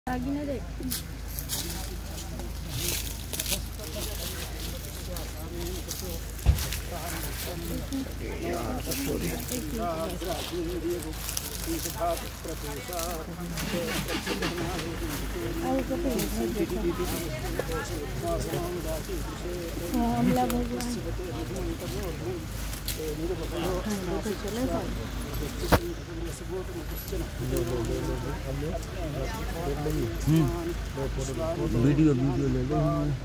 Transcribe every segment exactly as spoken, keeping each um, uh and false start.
आगे ना देख। अमला भगवान वीडियो वीडियो ले लो।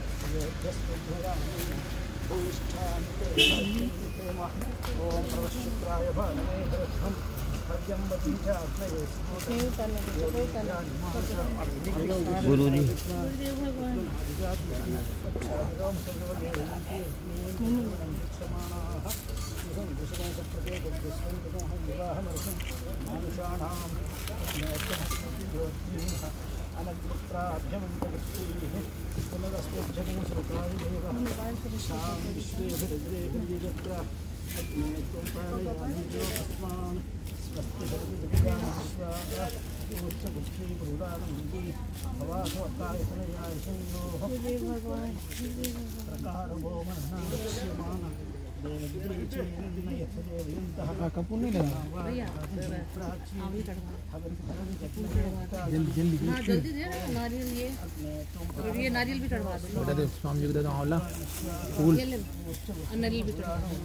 गुरु जी कपूर नहीं लगा जल्दी जल्दी हाँ जल्दी दे ना नारियल ये और ये नारियल भी चढ़वा दो। बेटा दे स्वामी जी को दे दो आंवला फूल ये ले नारियल भी चढ़वा दो।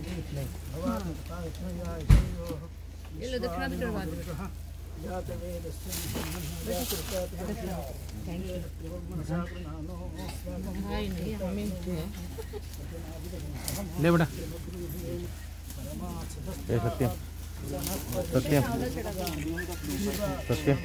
ये लो दक्षिणा भी चढ़वा दो। हाँ नहीं हमें ले बेटा ए सत्यम सत्यम सत्यम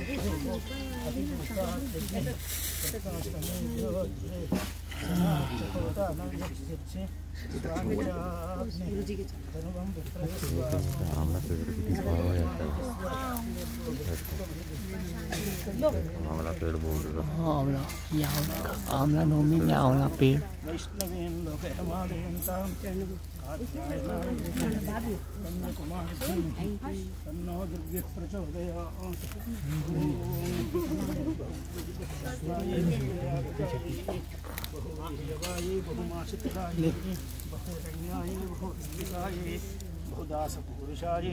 आंवला पेड़ बोल रहा आंवला आंवला नौमी में आंवला पेड़ बहुदास पुरुषाय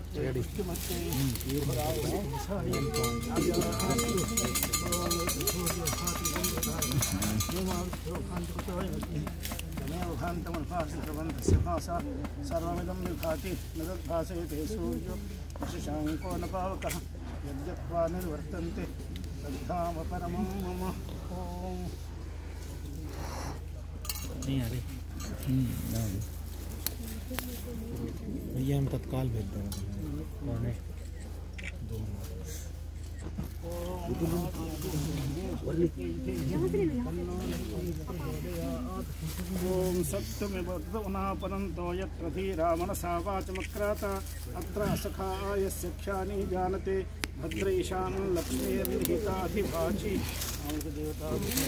सर्वमिदं विभाति न तद्भासयते सूर्यो शशाङ्को न पावकः यद्यत्वा निर्वर्तन्ते तद्धाम परमं मम ओम। नहीं आ रही भैया हम तत्काल भेज दें ओम सत्यमेवनापनन्तो यत्र धीरामनसा वाचमक्राता अत्र सखायस्य ख्यानि जानते भद्रेशान् लक्ष्मीर्निहिताधिवाची देवता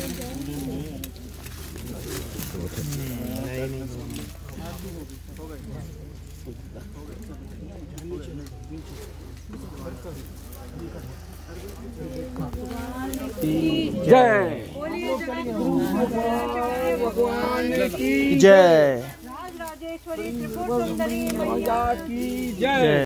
जय भगवान की जय राज राजेश्वरी त्रिपुर सुंदरी मैया की जय।